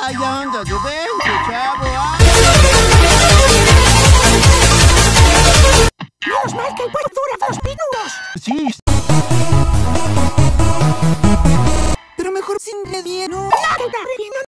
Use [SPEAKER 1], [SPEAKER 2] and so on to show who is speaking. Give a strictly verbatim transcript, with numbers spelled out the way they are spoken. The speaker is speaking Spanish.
[SPEAKER 1] vaya onda de vente, chavo. ¿Ah?
[SPEAKER 2] Menos mal que el puesto dura dos minutos.
[SPEAKER 1] Sí.
[SPEAKER 2] Pero mejor sin nadie, ¿no?